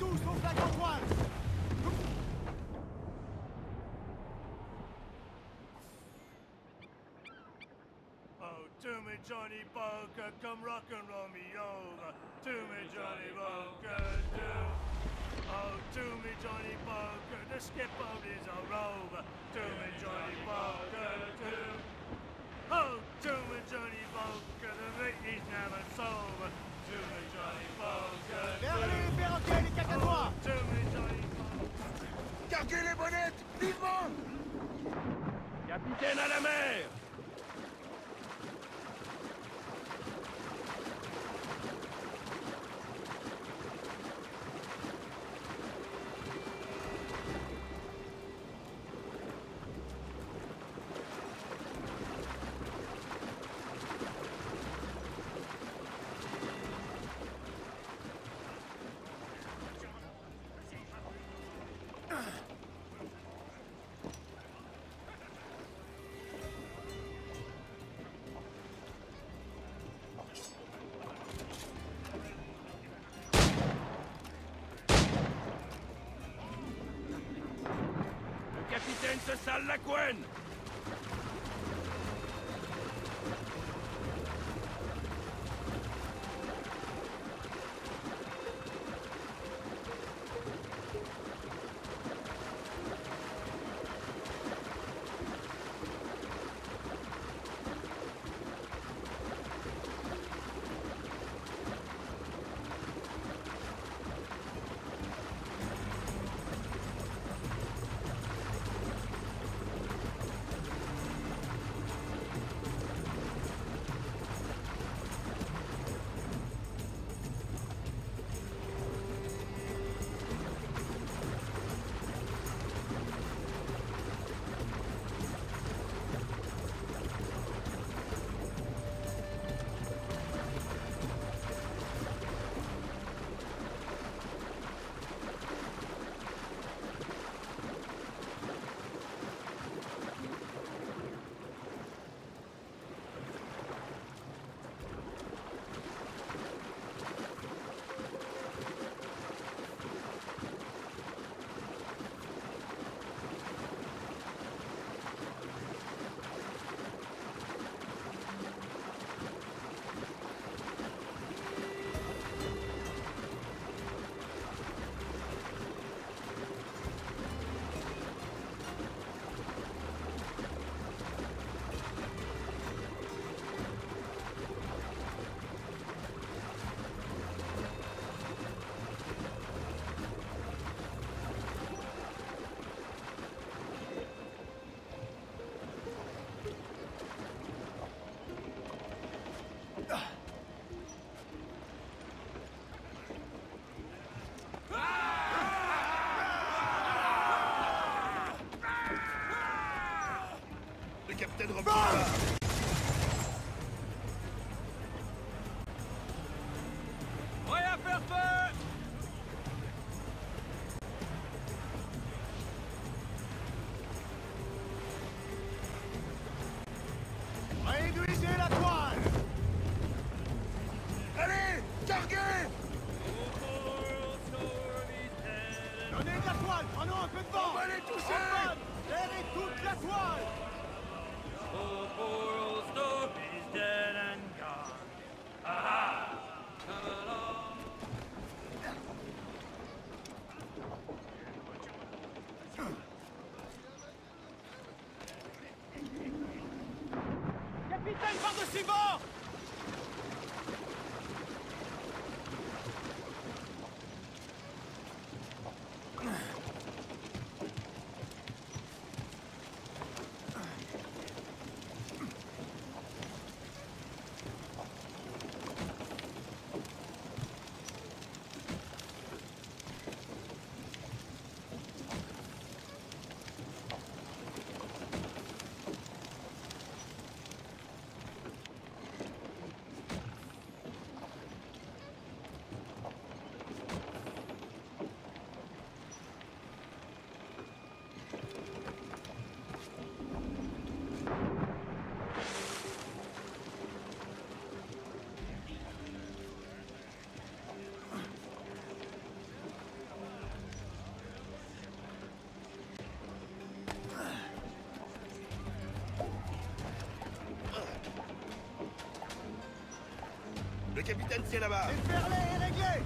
tous au flag en toile. Oh, to me Johnny Poker, come rock and roll me over. To me Johnny Poker, do. Oh, to me Johnny Poker, the skipper is a rover. To me Johnny Poker, do. Oh, to me Johnny Poker, the Vicky's never sober. To me Johnny Poker, Vers les perroquets, les cacatois. to me Johnny Poker. Carguez les bonnettes, vivement! Capitaine à la mer! Le capitaine se sale la couenne! Le capitaine reprend là. Prêt à faire feu! Réduisez la toile. Allez, carguez! Donnez de la toile, prenons un peu de vent. On va les toucher. En panne, serrez toute la toile. Oh, poor old Snoopy's dead and gone. Aha! Come along. Capitaine par-dessus bord. capitaine, c'est là-bas. Les perlés est réglé.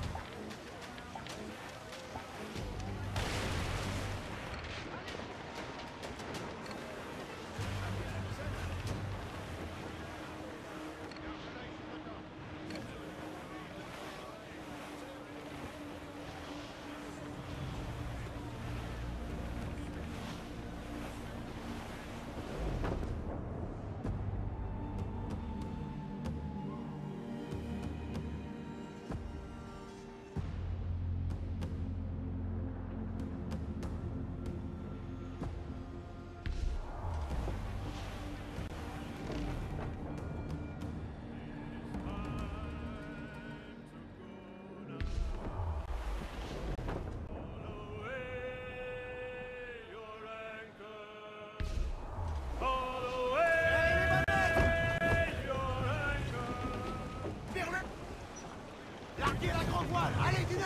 Larguez la grande voile. Allez, Diner.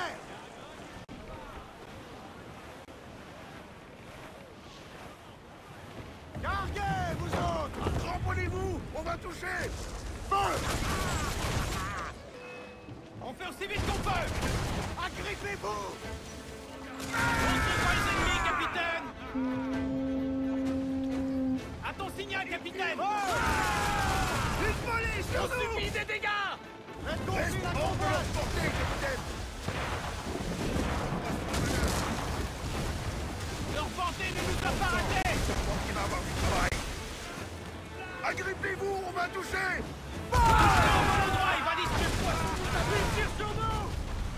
Carguez, vous autres. Cramponnez-vous, on va toucher. Feu. On fait aussi vite qu'on peut! Agrippez-vous. Montrez pas les ennemis, capitaine! À ton signal, capitaine! Une volée sur On nous. subit des dégâts! Faites Reste gonfler la hors grande de leur voile. portée, capitaine. Leur portée ne nous a pas arrêtés! Je pense qu'il va avoir du travail. Agrippez-vous, on va toucher. Au bon endroit, il va discuter le poisson! Il tire sur nous.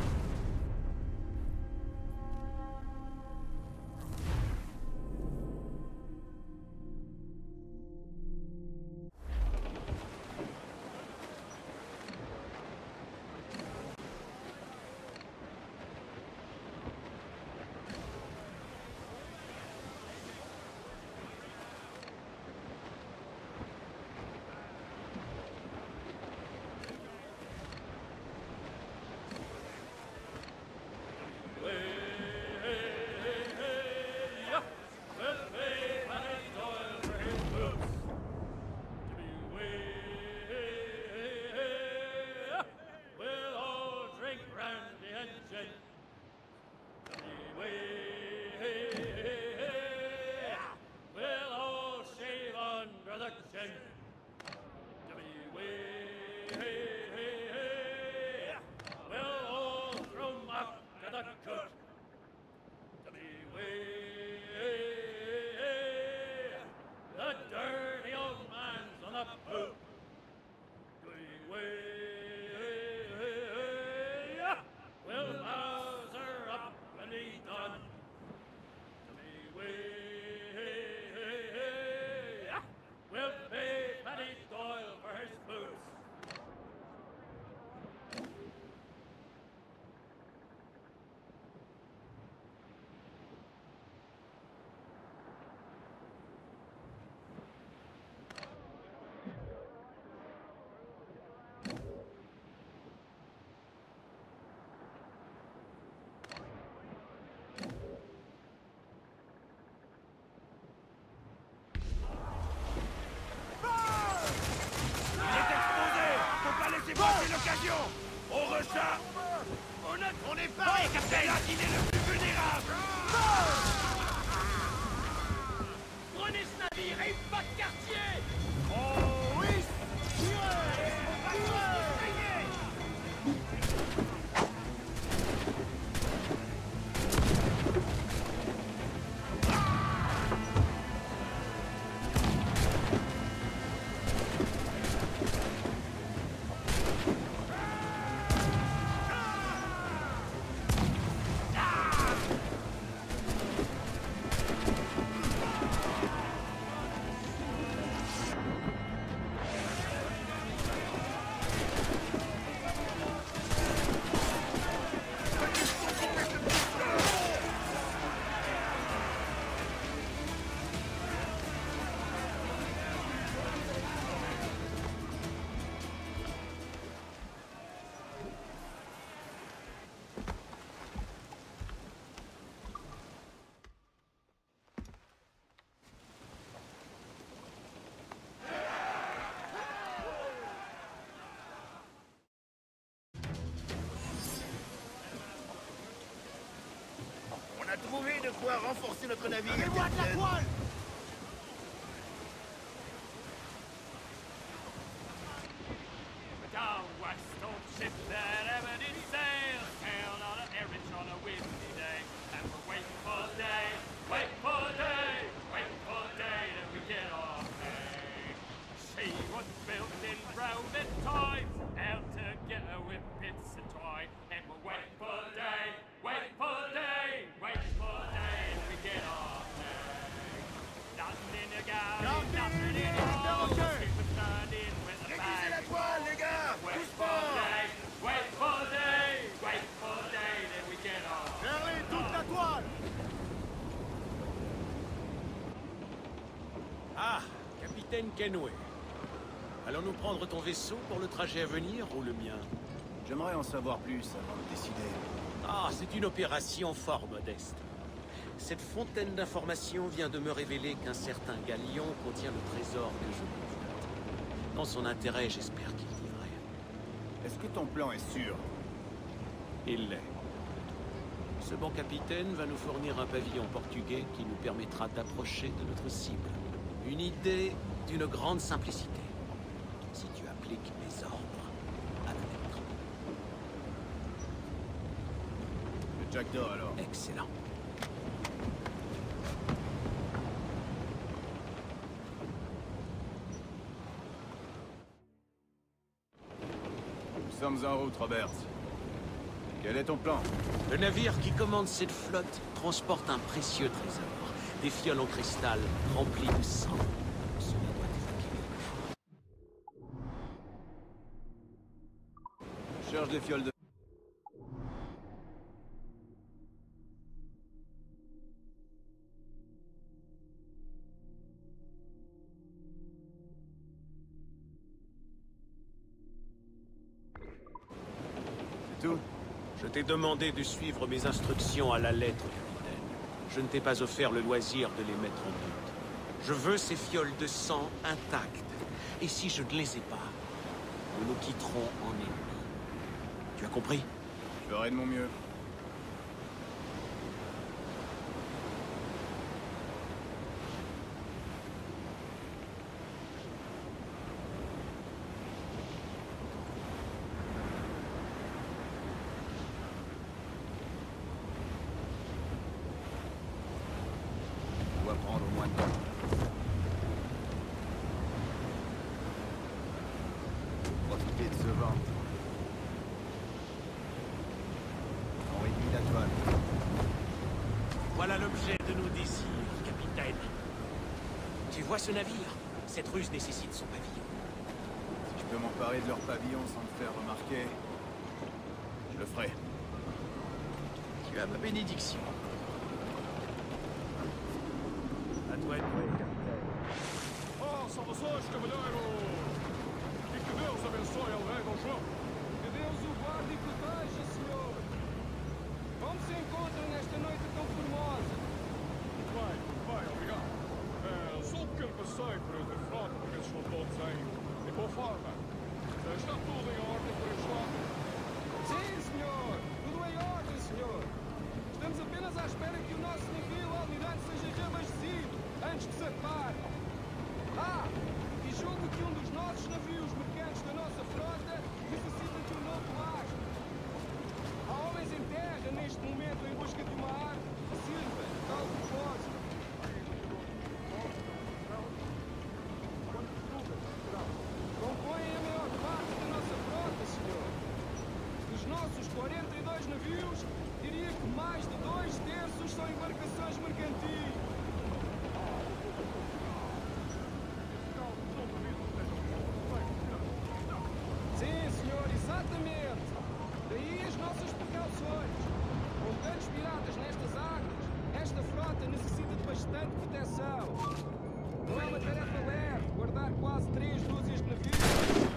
C'est l'occasion. On recharge. On est pas. Oui, capitaine! Là qu'il est le plus vulnérable. Prenez ce navire et pas de quartier! Oh oui. Tirez. Tirez. a trouvé de quoi renforcer notre navire, Donnez-moi de la capitaine. toile! Down west, old ship that ever did sail, sailed on a errand on a windy day, and we're waiting for day, wait for day, wait for day that we get our pay. She was built in crowded times, out to get her with bits of toy, and we're waiting for day, wait for day, wait for day that we get our pay. Nothing in the galley, nothing in the hold, we was turned in with a Réduisez la bang. toile, les gars. Wait Tous for forts. day, wait for day, wait for day, then we get off. Verlez toute la toile! Ah, capitaine Kenway. Allons-nous prendre ton vaisseau pour le trajet à venir ou le mien? J'aimerais en savoir plus avant de décider. Ah, c'est une opération fort modeste. Cette fontaine d'informations vient de me révéler qu'un certain galion contient le trésor que je convoite. Dans son intérêt, j'espère qu'il livrait. Est-ce que ton plan est sûr? Il l'est. Ce bon capitaine va nous fournir un pavillon portugais qui nous permettra d'approcher de notre cible. Une idée d'une grande simplicité. Si tu appliques mes ordres à la lettre. Le Jackdaw alors. Excellent. Nous sommes en route, Roberts. Quel est ton plan? Le navire qui commande cette flotte transporte un précieux trésor. Des fioles en cristal remplies de sang. Cela doit évoquer quelque chose. Je cherche des fioles de... C'est tout? Je t'ai demandé de suivre mes instructions à la lettre, capitaine. Je ne t'ai pas offert le loisir de les mettre en doute. Je veux ces fioles de sang intactes. Et si je ne les ai pas, nous nous quitterons en ennemis. Tu as compris? Je ferai de mon mieux. On doit prendre moins de temps. Profitez de ce vent. On réduit la toile. Voilà l'objet de nos désirs, capitaine. Tu vois ce navire? Cette ruse nécessite son pavillon. Si je peux m'emparer de leur pavillon sans me faire remarquer, je le ferai. Tu as ma bénédiction. À toi de jouer, capitaine. Oh, saudações, cavalheiro! E que Deus abençoe ao rei Dom João. Que Deus o guarde e proteja, senhor. Como se encontra nesta noite tão formosa? Muito bem, obrigado. Sou um pequeno passeio por entre frota para ver se estão todos em boa forma. Está tudo em ordem por este lado? Sim, senhor. Tudo em ordem, senhor. Estamos apenas à espera que o nosso navio almirante seja reabastecido antes de zarpar. Ah, e julgo que um dos nossos navios mercantes da nossa frota necessita de um novo mastro. Há homens em terra neste momento em busca de uma arte que sirva de tal propósito. Compõem a maior parte da nossa frota, senhor. Dos nossos 42 navios, diria que mais de 2/3 são embarcações mercantis. Sim, senhor, exatamente. Daí as nossas precauções. Com tantos piratas nestas águas, esta frota necessita de bastante proteção. Não é uma tarefa leve guardar quase 3 dúzias de navios.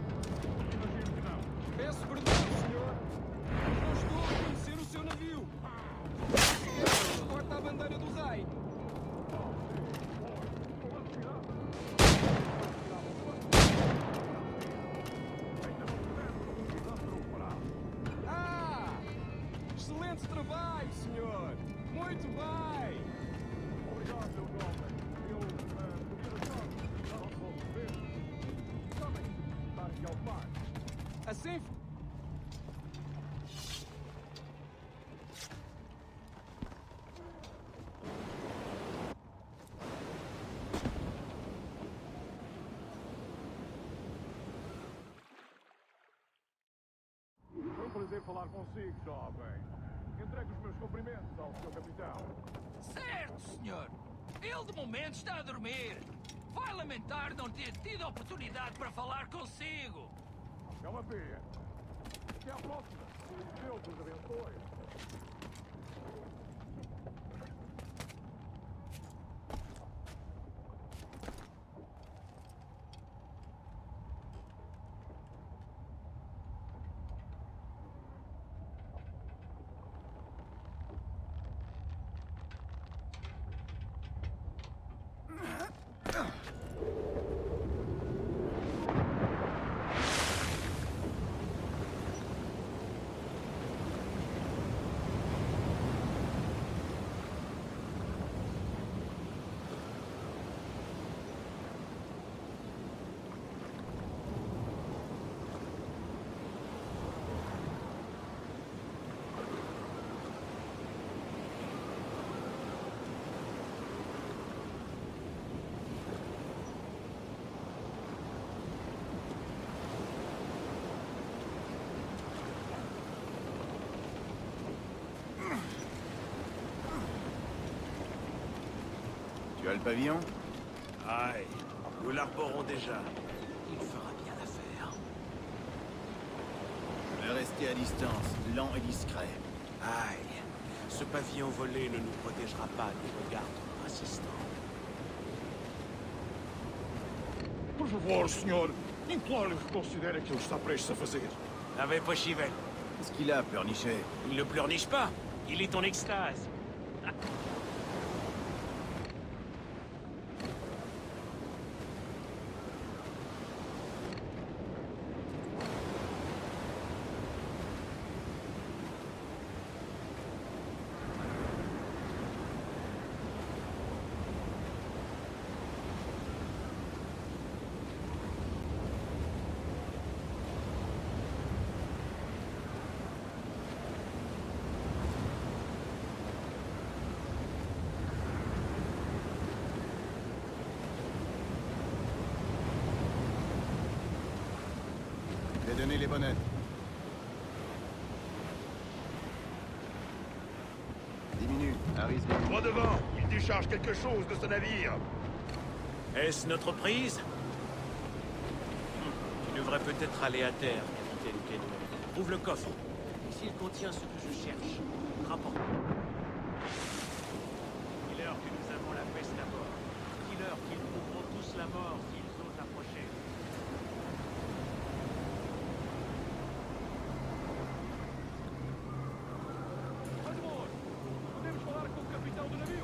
Peço perdão, senhor. Mas não estou a conhecer o seu navio. Se porta a bandeira do rei. Ah! Excelente trabalho, senhor. Muito bem! Obrigado, meu jovem. Eu podia deixar. Não posso ver. Sabem estar aqui ao par. Assim. Foi um prazer falar consigo, jovem. Entregue os meus cumprimentos ao seu capitão. Certo, senhor. Ele de momento está a dormir. Vai lamentar não ter tido a oportunidade para falar consigo. É uma pena. Até à próxima. Deus os abençoe. Tu as le pavillon? Aïe, nous l'arborons déjà. Il fera bien l'affaire. Je vais rester à distance, lent et discret. Aïe, ce pavillon volé ne nous protégera pas des regards de notre assistant. Por favor, senhor. Imploro-lhe que considere aquilo que está prestes a fazer. Avec Pochivel, Qu'est-ce qu'il a, pleurnichet? il ne pleurniche pas. Il est en extase. J'ai donné les bonnettes. Diminue, Harris vient. Droit devant, il décharge quelque chose de ce navire. Est-ce notre prise? Tu devrais peut-être aller à terre, capitaine Kenway. Ouvre le coffre. S'il contient ce que je cherche, rapporte. Dis-leur que nous avons la peste à bord. Dis-leur qu'ils trouveront tous la mort s'ils osent approcher. Admor, podemos falar com o capitão do navio?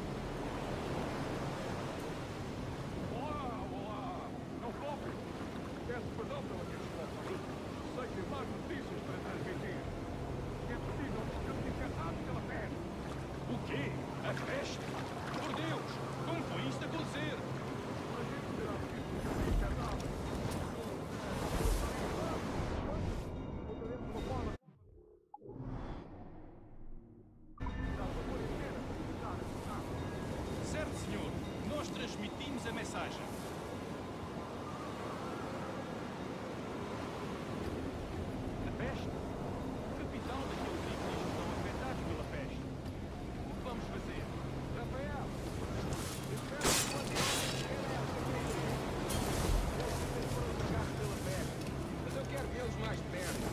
Olá, olá. Não toque. Peço perdão pela minha resposta. Sei que mais notícias para transmitir. É possível que eu fique errado pela peste. O quê? A peste? Por Deus! Como foi isto acontecer? A gente terá sido internado. Voltaremos de uma forma... Certo, senhor. Nós transmitimos a mensagem. A peste? O capitão daquele navio estão afetados pela peste. O que vamos fazer? Rafael, espero que quando Foram atacados pela peste. Mas eu quero vê-los mais de perto.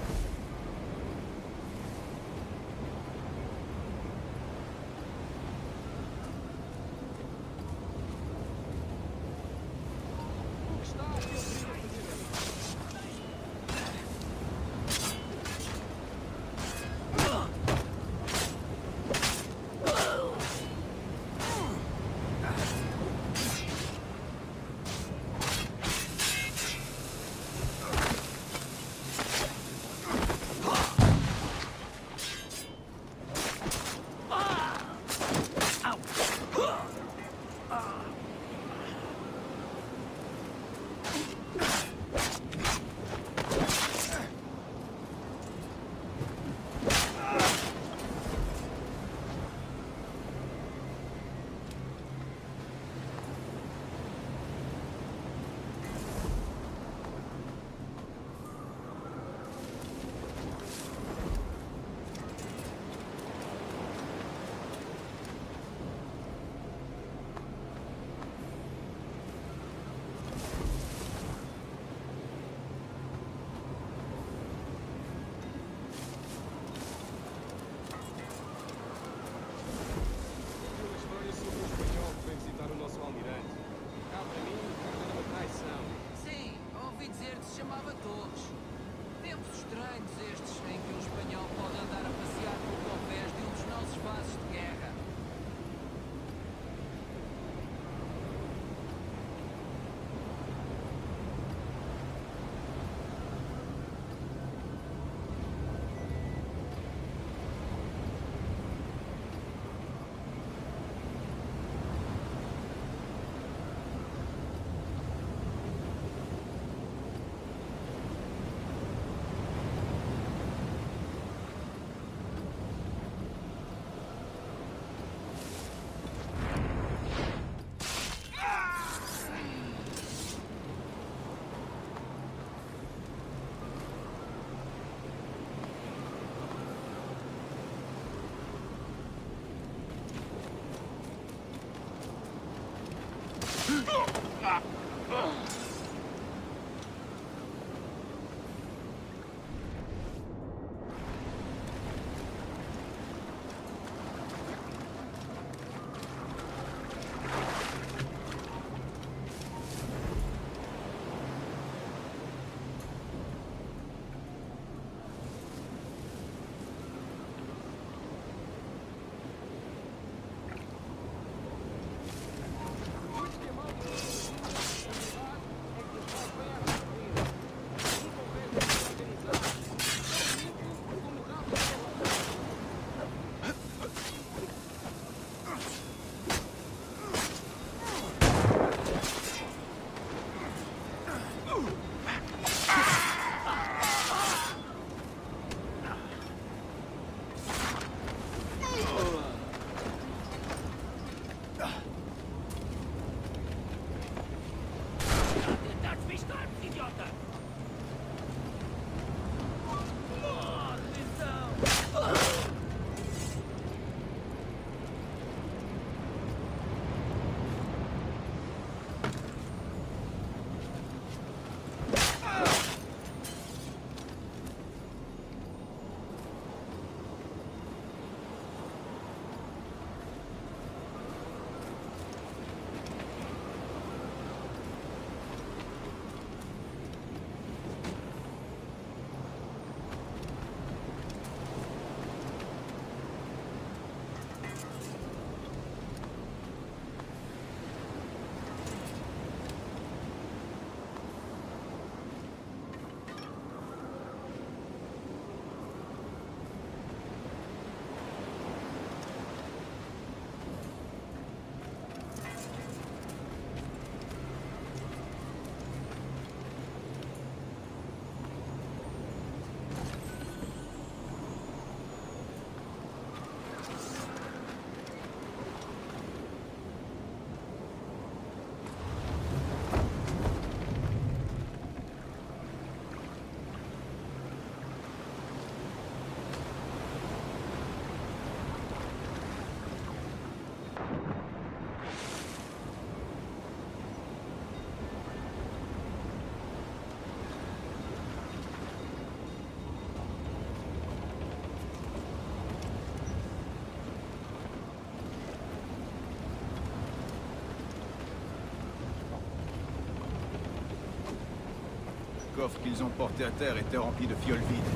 Le coffre qu'ils ont porté à terre était rempli de fioles vides.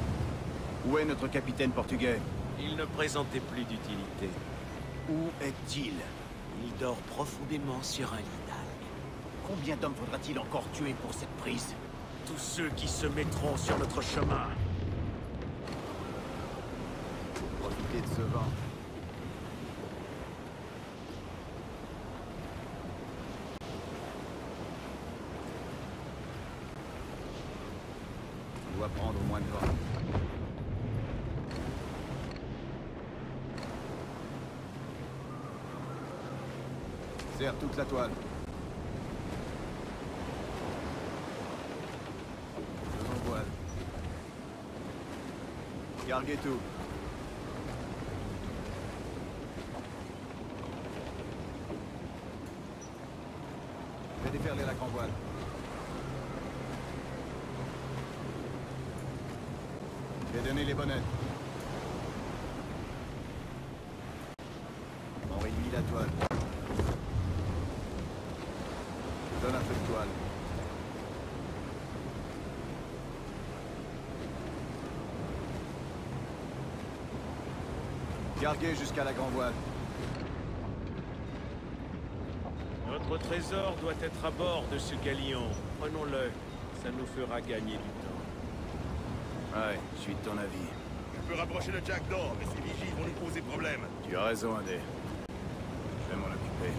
Où est notre capitaine portugais? Il ne présentait plus d'utilité. Où est-il? Il dort profondément sur un lit d'algues. Combien d'hommes faudra-t-il encore tuer pour cette prise? Tous ceux qui se mettront sur notre chemin. Profitez de ce vent. On doit prendre moins de vent. Serre toute la toile. Faisons voile. Carguez tout. Fais déferler la grand voile. Fais donner les bonnettes. On réduit la toile. Donne un peu de toile. Carguez jusqu'à la grand voile. Notre trésor doit être à bord de ce galion. Prenons-le. Ça nous fera gagner du temps. Ouais, je suis de ton avis. Je peux rapprocher le Jack d'or, mais ces vigiles vont nous poser problème. Tu as raison, Indé. Je vais m'en occuper.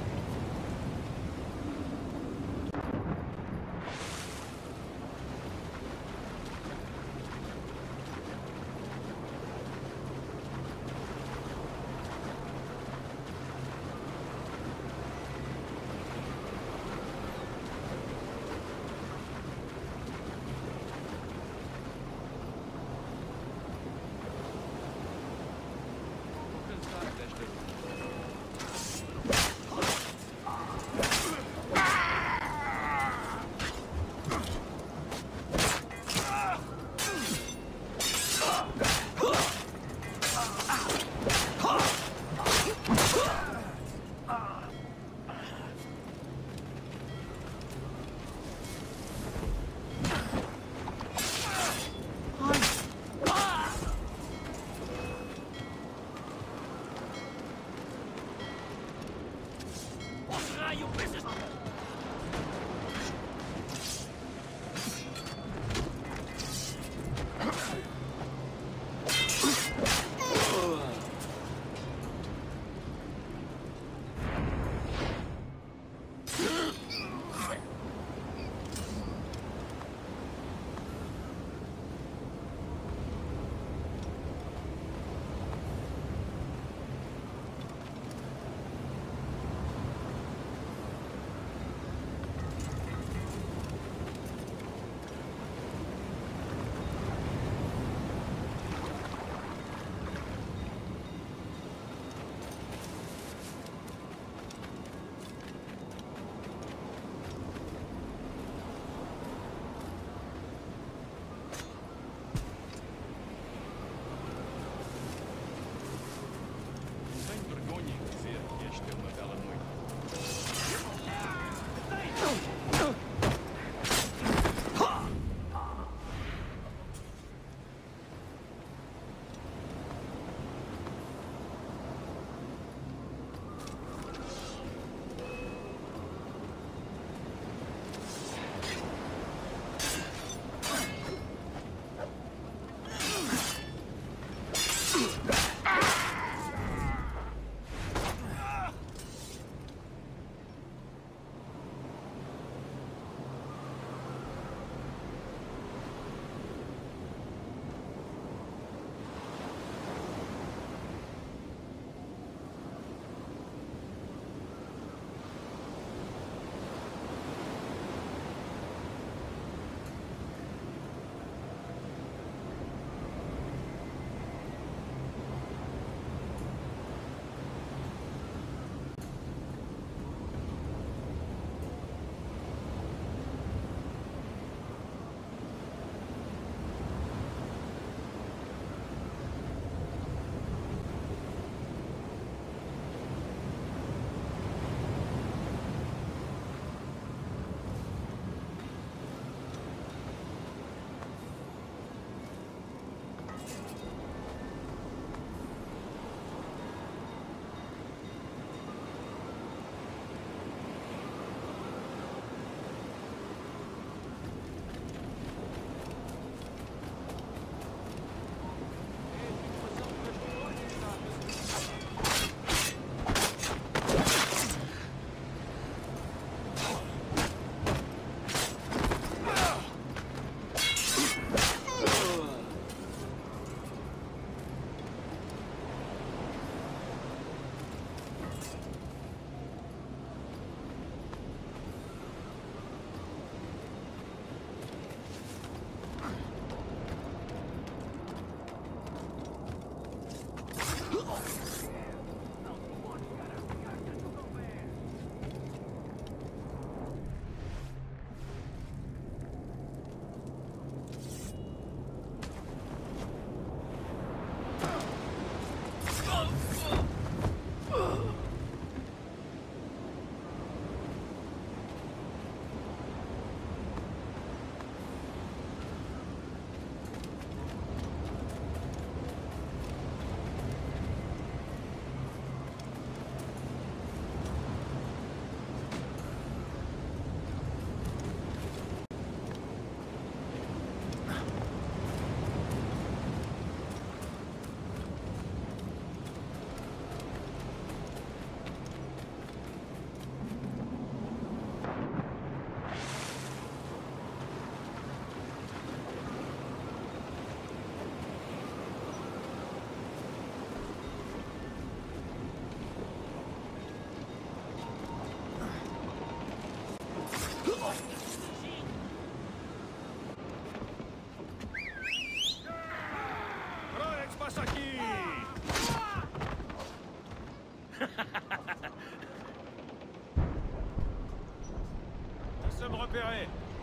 repérés.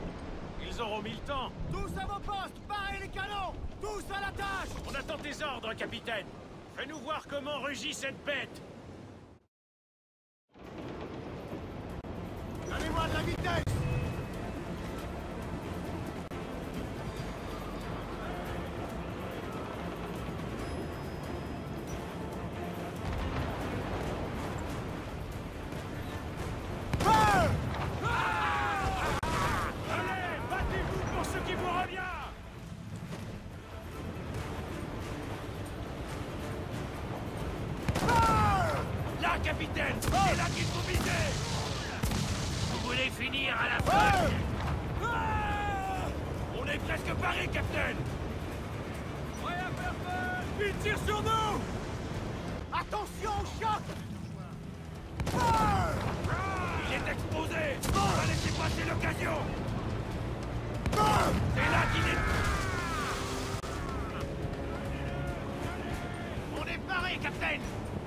Ils auront mis le temps. Tous à vos postes, parez les canons. Tous à la tâche. On attend tes ordres, capitaine. Fais-nous voir comment rugit cette bête. Donnez-moi de la vitesse. Capitaine, c'est là qu'il faut viser. Vous voulez finir à la fin? On est presque paré, capitaine. Ouais, à faire feu. Il tire sur nous. Attention au choc. Il est exposé. On va laisser passer l'occasion. C'est là qu'il est... On est paré, capitaine.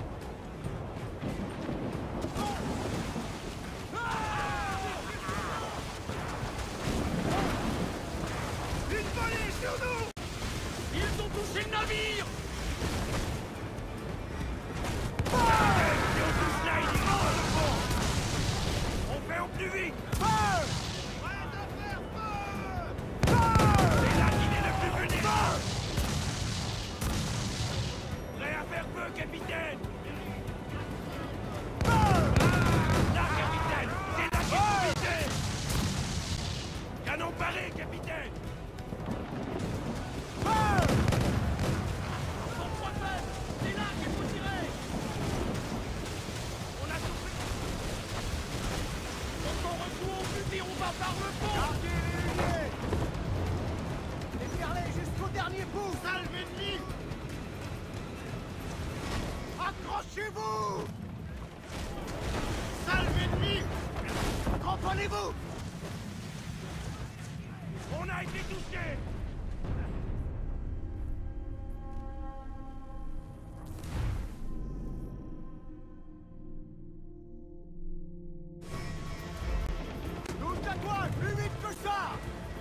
Ils ont touché le navire! On fait au plus vite! Feu! C'est là qu'il est le plus vulnérable! Prêt à faire feu, capitaine! Là, capitaine! C'est là qu'il faut viser! Canon paré, capitaine! Feu! Accrochez-vous! Salve ennemi! Comprenez-vous! On a été touché! Touche la toile! Plus vite que ça!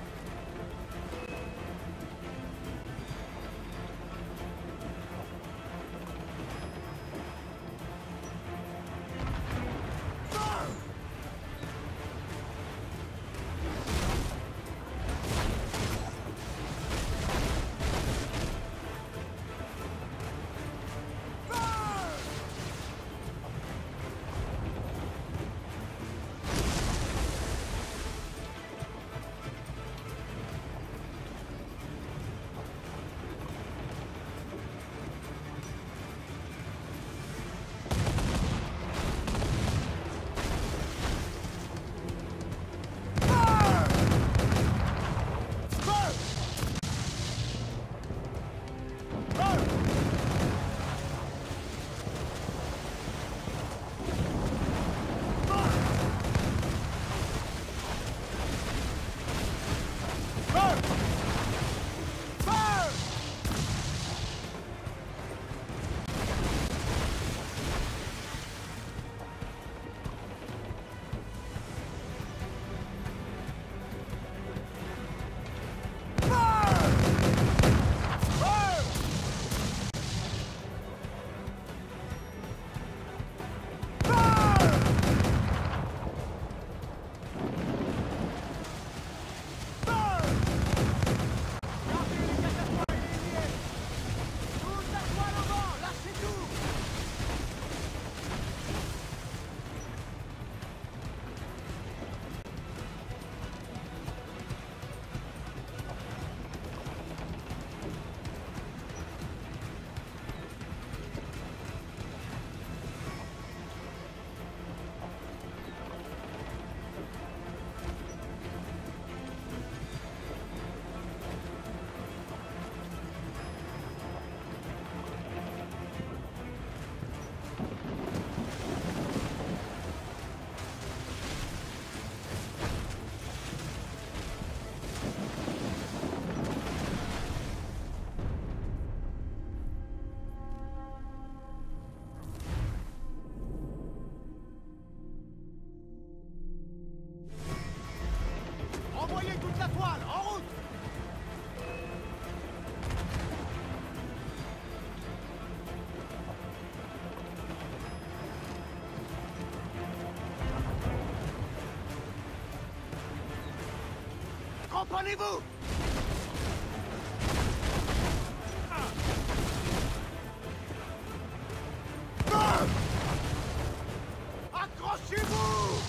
Envoyez toute la toile, en route! Comprenez-vous! Accrochez-vous!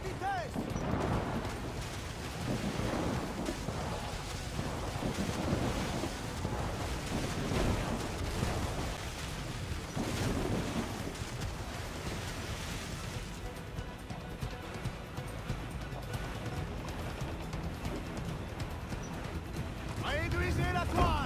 vitesse! Réduisez la toile!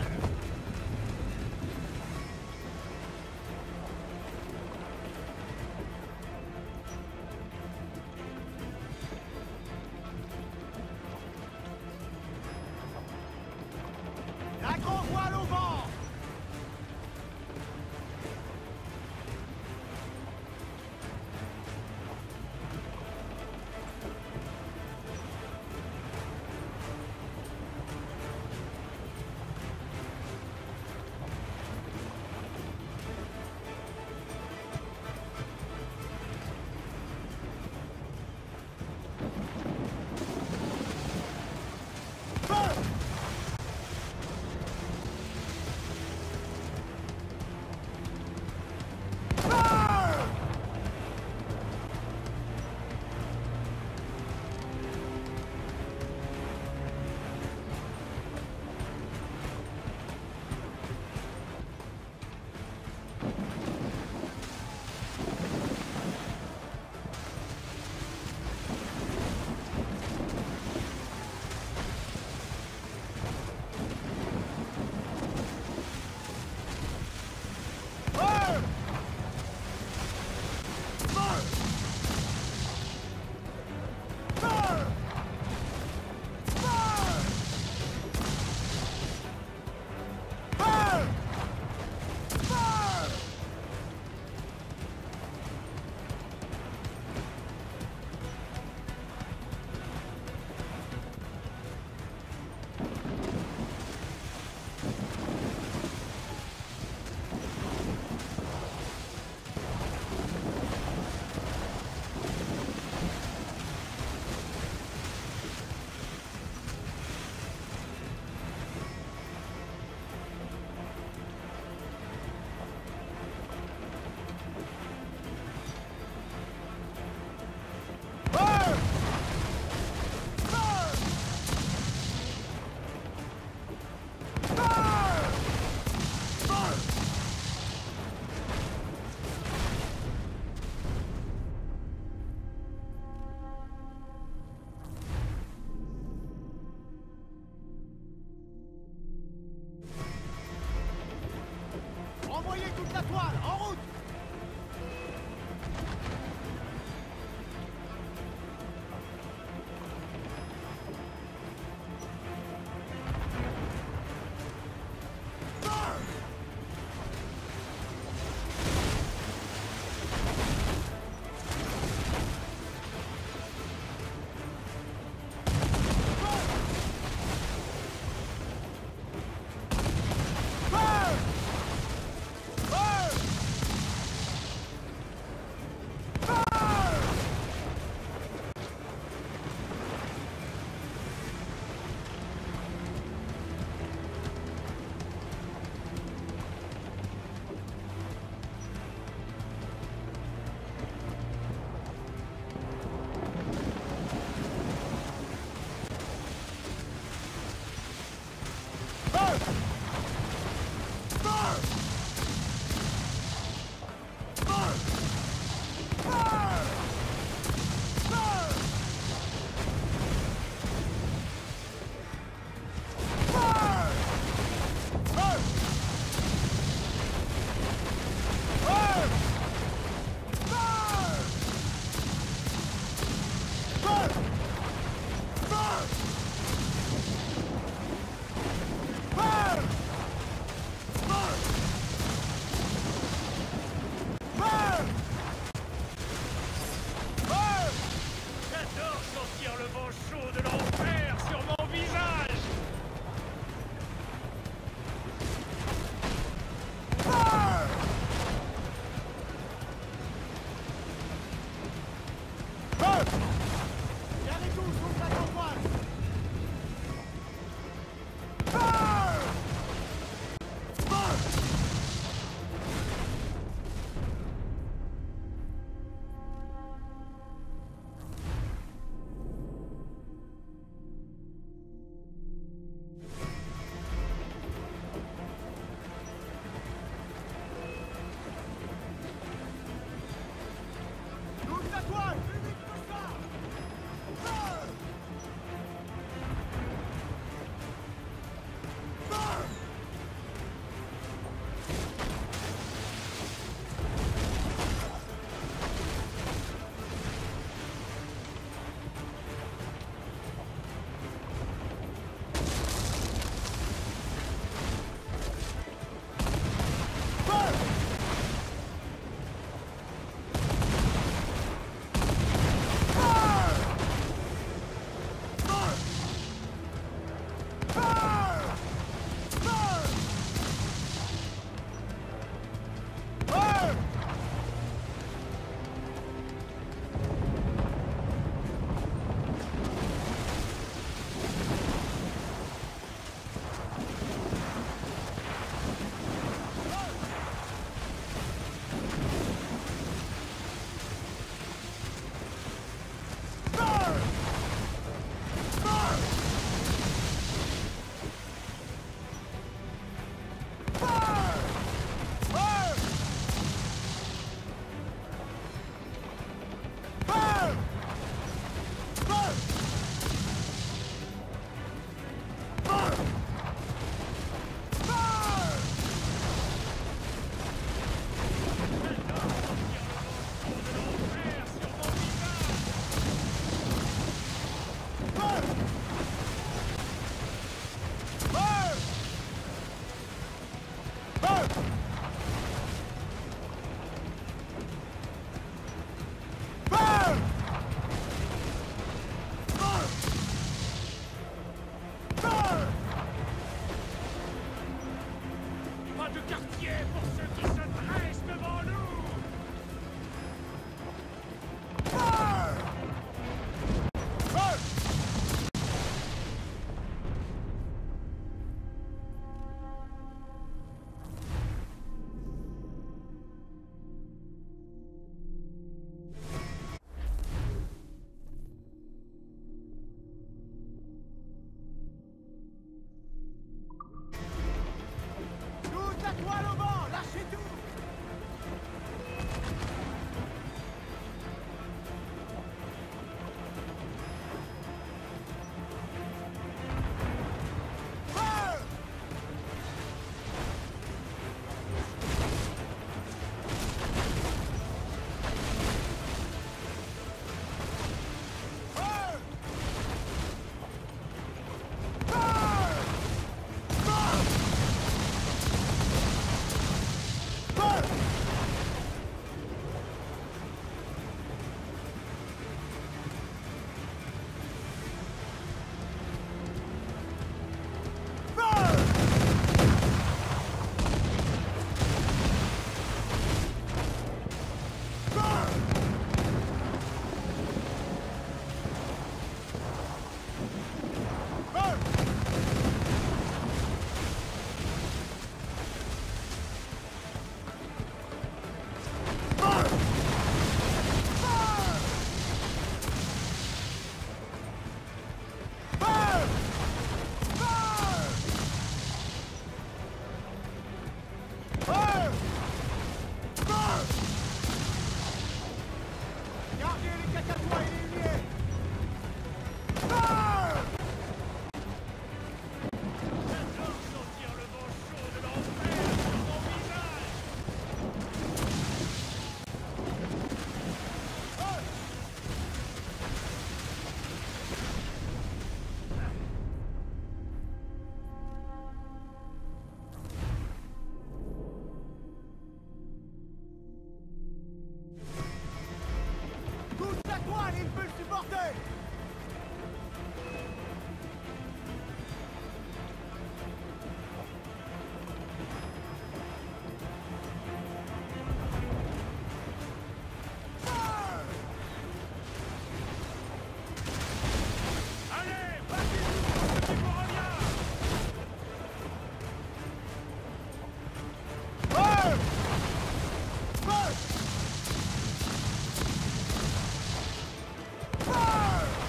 Fire!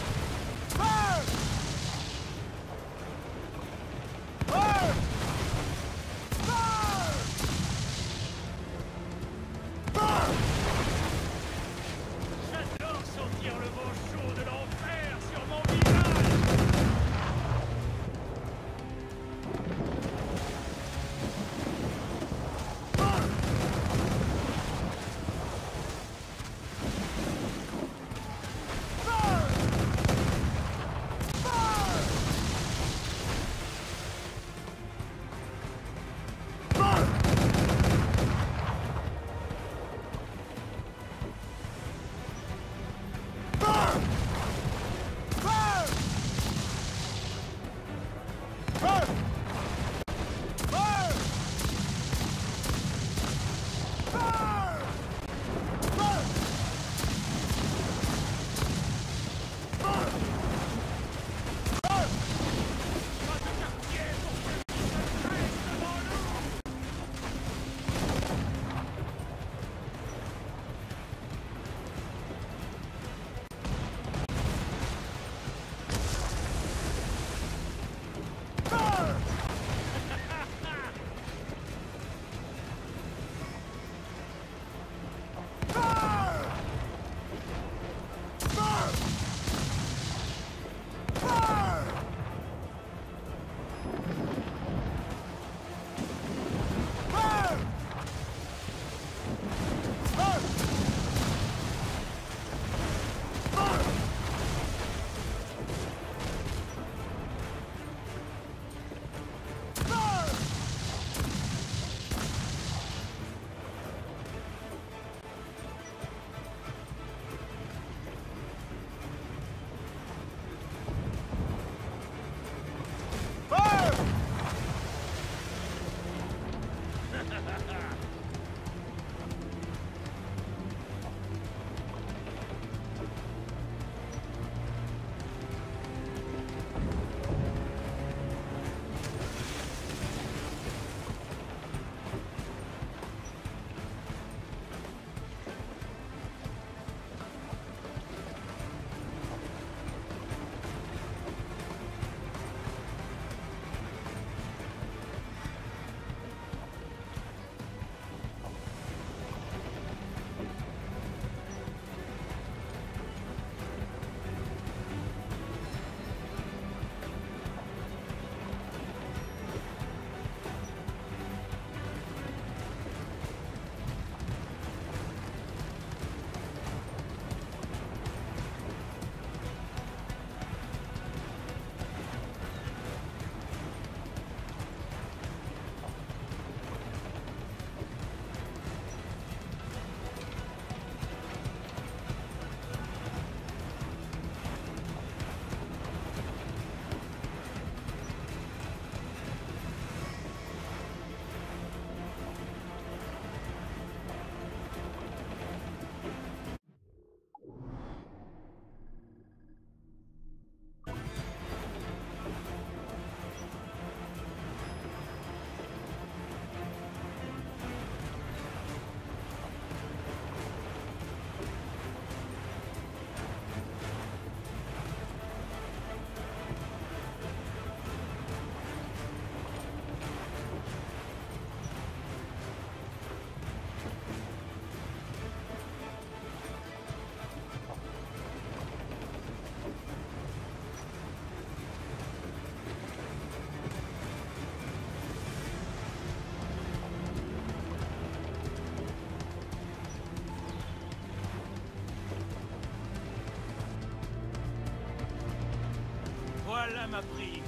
voilà ma prise.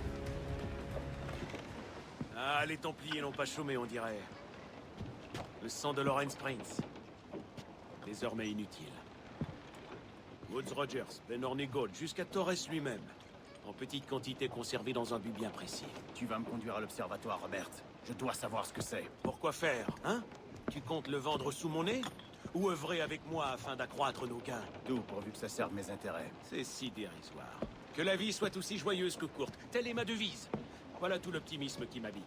Ah, les Templiers n'ont pas chômé, on dirait. Le sang de Lawrence Prince. Désormais inutile. Woods Rogers, Benor et Gold, jusqu'à Torres lui-même. En petite quantité conservée dans un but bien précis. Tu vas me conduire à l'observatoire, Robert. Je dois savoir ce que c'est. Pourquoi faire, hein? Tu comptes le vendre sous mon nez? Ou œuvrer avec moi afin d'accroître nos gains? Tout pourvu que ça serve mes intérêts. C'est si dérisoire. Que la vie soit aussi joyeuse que courte. Telle est ma devise. Voilà tout l'optimisme qui m'habite.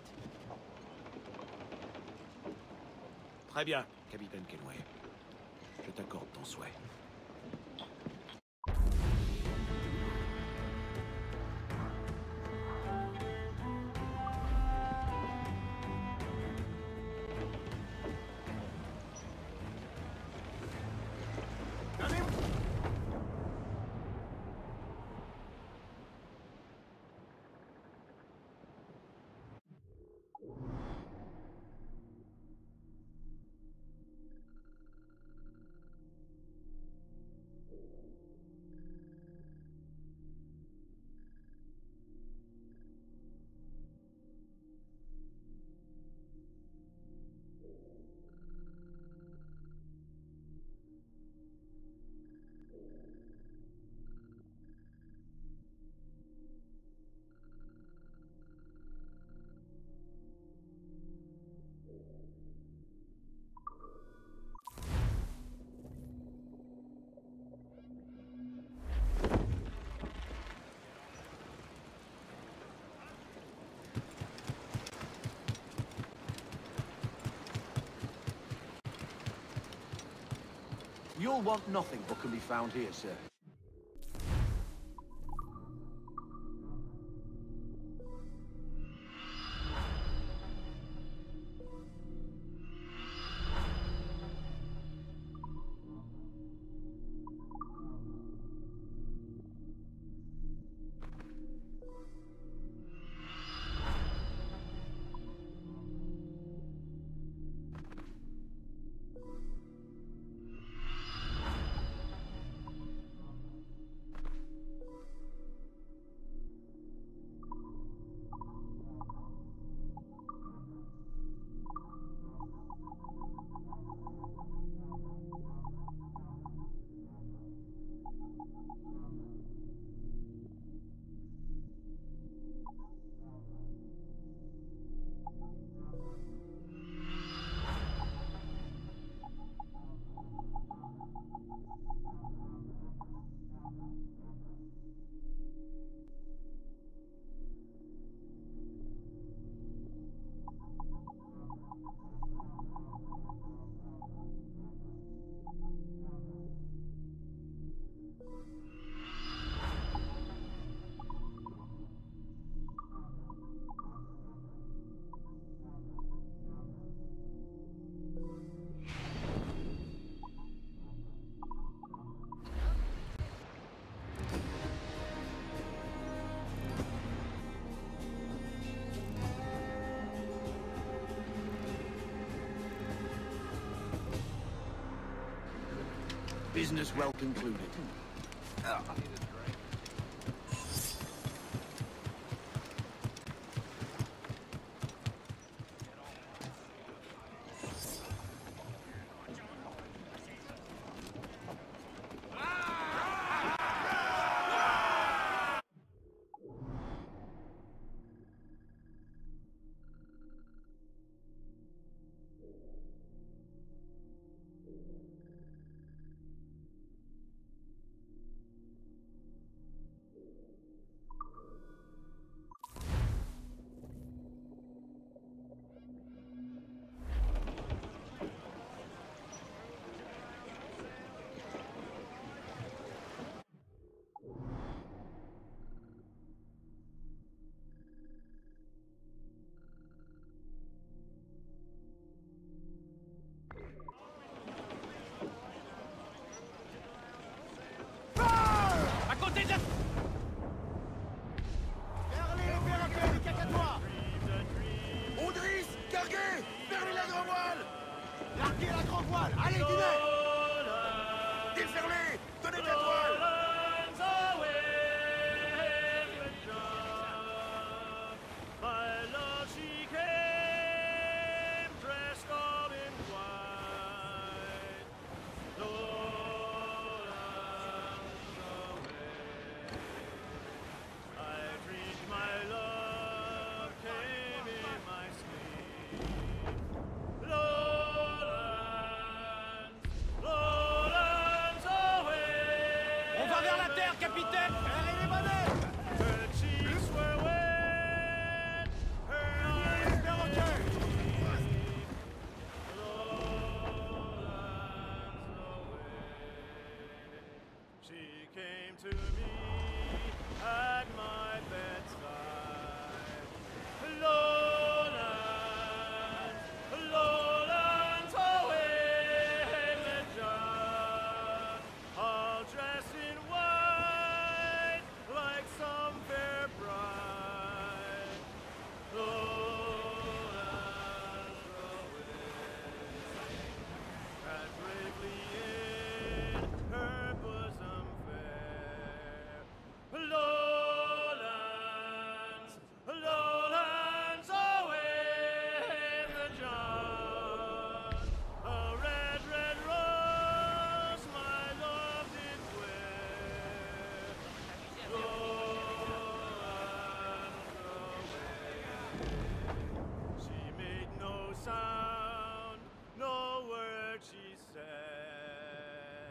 Très bien, capitaine Kenway. Je t'accorde ton souhait. You'll want nothing what can be found here, sir. Business well concluded. Audris, carguez! Fermez la grand voile! Larguez la grand voile! Allez, dîner! Déferlez! Tenez la voile! Capitaine, ferrez les manœuvres! Her cheeks were wet, her eyes Perroquet! She came to me at my bedside. Lowlands, away the John, all dressed in white like some fair bride. Lowlands, and bravely in her bosom fair. Lowlands, away the John. A red, red rose my love did wear. Lowlands, away. She made no sound, no word she said.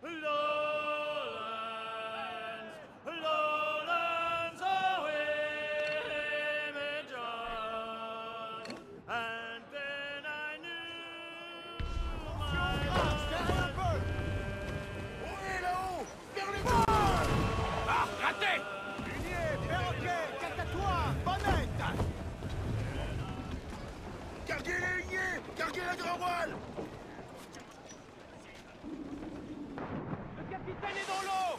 Lowlands, away, me John. And then I knew my love Derrière un peu! Oui, là-haut! Vers les Ah, raté! Hunier, perroquet, cacatois, bonnette! Carguez les huniers! Carguez la grand voile! Le capitaine est dans l'eau!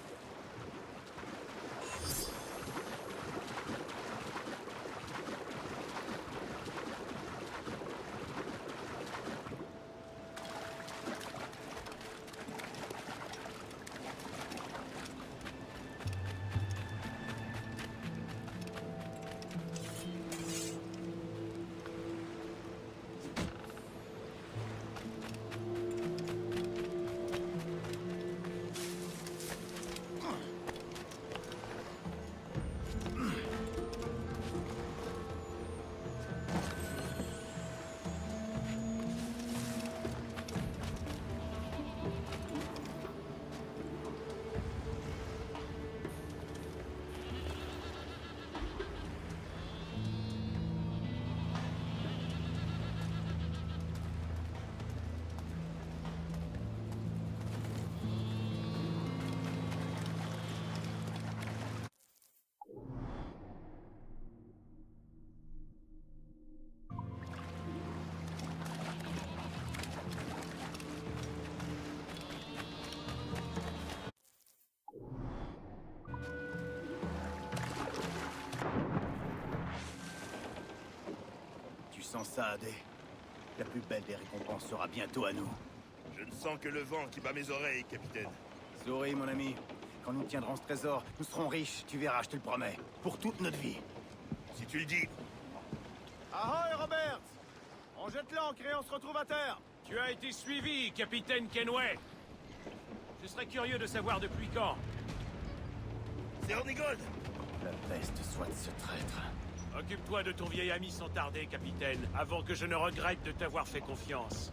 Tu sens ça, Adé? La plus belle des récompenses sera bientôt à nous. Je ne sens que le vent qui bat mes oreilles, capitaine. Souris, mon ami. Quand nous tiendrons ce trésor, nous serons riches, tu verras, je te le promets. Pour toute notre vie. Si tu le dis. Ahoy, Robert! On jette l'ancre et on se retrouve à terre! Tu as été suivi, capitaine Kenway. Je serais curieux de savoir depuis quand. C'est Hornigold! La peste soit de ce traître. Occupe-toi de ton vieil ami sans tarder, capitaine, avant que je ne regrette de t'avoir fait confiance.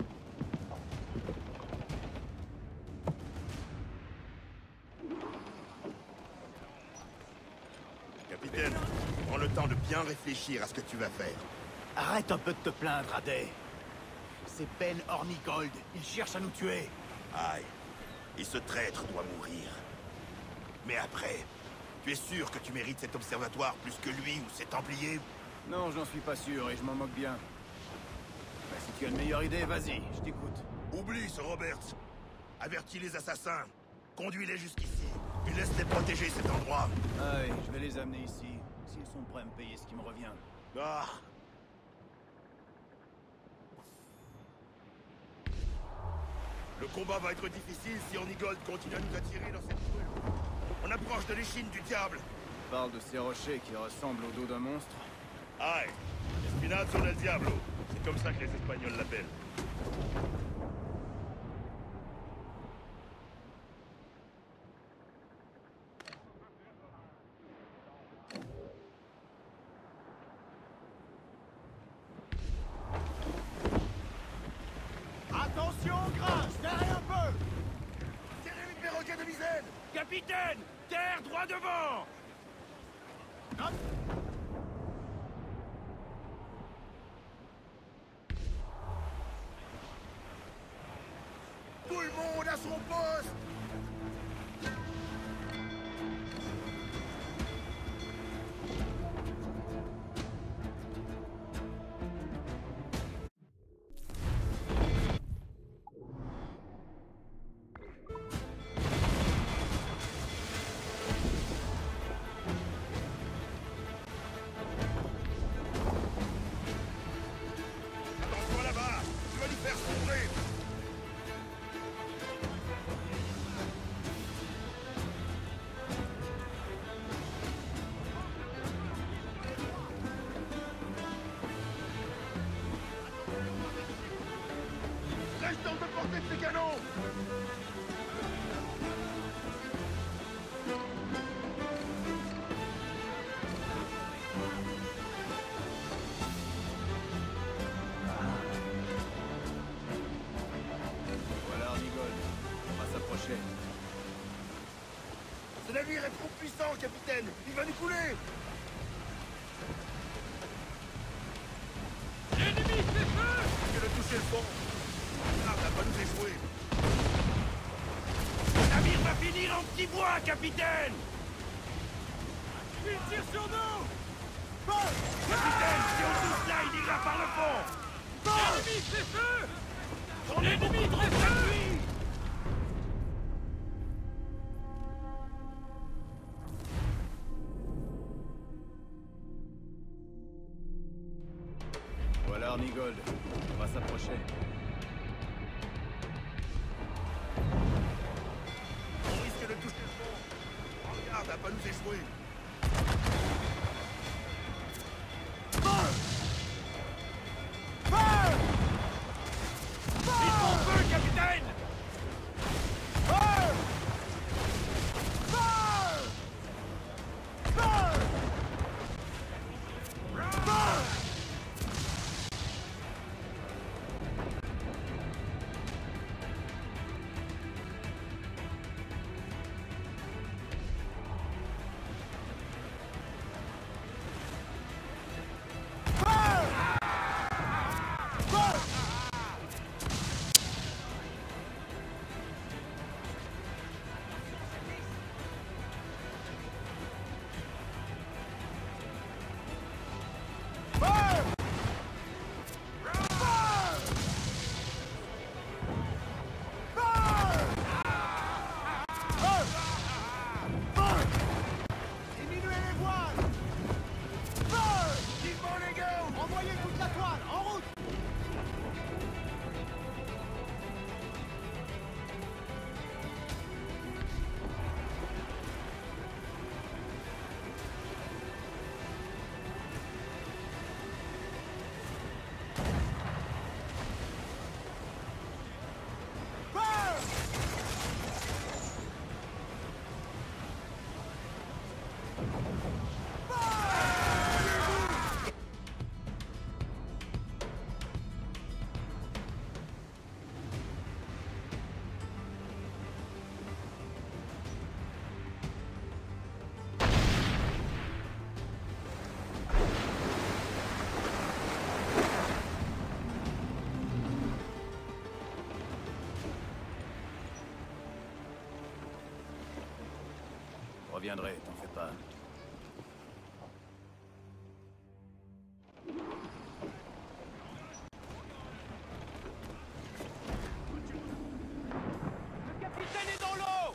Capitaine, prends le temps de bien réfléchir à ce que tu vas faire. Arrête un peu de te plaindre, Adé. C'est Ben Hornigold. Il cherche à nous tuer. Aïe. Et ce traître doit mourir. Mais après, tu es sûr que tu mérites cet observatoire plus que lui ou ses Templiers? Non, j'en suis pas sûr et je m'en moque bien. Bah, si tu as une meilleure idée, vas-y, je t'écoute. Oublie ce Roberts. Avertis les assassins. Conduis-les jusqu'ici. Puis laisse-les protéger cet endroit. Allez, je vais les amener ici. S'ils sont prêts à me payer ce qui me revient. Ah. Le combat va être difficile si Hornigold continue à nous attirer dans cette rue. On approche de l'échine du diable. Tu parles de ces rochers qui ressemblent au dos d'un monstre? Aïe. Espinazo del Diablo. C'est comme ça que les Espagnols l'appellent. Attention, Grinch! Derrière un peu! Tirez le perroquet de Misaine! Capitaine! terre, droit devant! Tout le monde à son poste! Attention là-bas! Tu vas nous faire sombrer! Reste hors de portée de ces canons! Voilà Arnigold. On va s'approcher. Ce navire est trop puissant, capitaine! Il va nous couler! L'ennemi fait feu! Que de toucher le fond! Ah, va pas nous échouer! Le navire va finir en petits bois, capitaine! Il tire sur nous! Capitaine, si on touche là, il ira par le fond! L'ennemi fait feu! On est beaucoup trop près de lui! Voilà Arnigold. On va s'approcher. On risque de toucher le fond! Regarde, va pas nous échouer! Ils font feu, capitaine! Diminuez les voiles! Vivement les gars! Envoyez toute la toile! En route! Je reviendrai, t'en fais pas. Le capitaine est dans l'eau!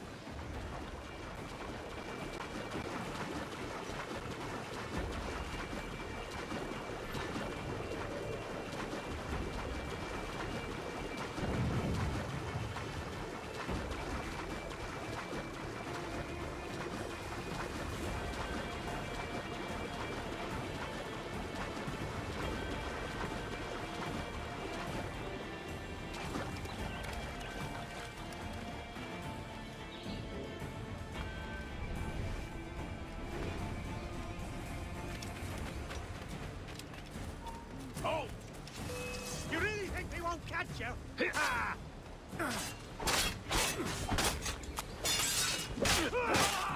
Oh! You really think they won't catch you? Ah!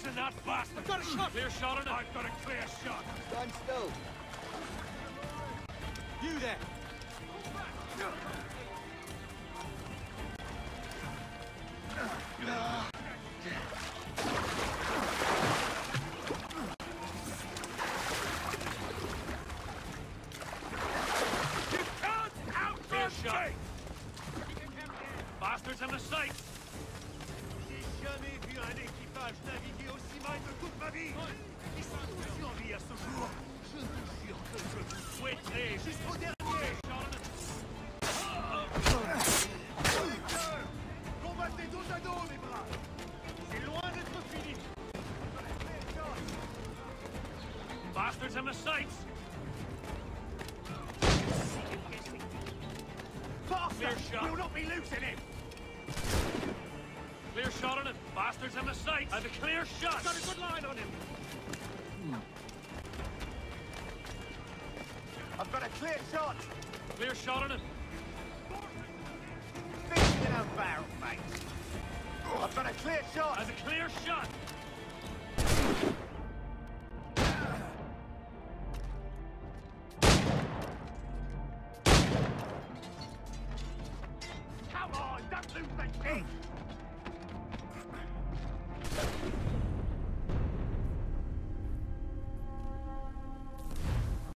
Losing that bastard! I've got a shot! Clear shot on it! I've got a clear shot! Stand still. You there! Clear shot! Bastards in the sights! J'ai jamais vu un équipage naviguer aussi mal de toute ma vie. Ils sont tous survie à ce jour. Je vous jure que je vous souhaiterai jusqu'au dernier. Combattez dos à dos, mes bras. C'est loin d'être fini. Bastards in the sights! Clear shot! We'll not be losing him. Clear shot on it! Bastards in the sights! And a clear shot! Got a good line on him. I've got a clear shot. Clear shot on it! Fish in a barrel, mate. I've got a clear shot. And a clear shot! Come on, don't lose the king.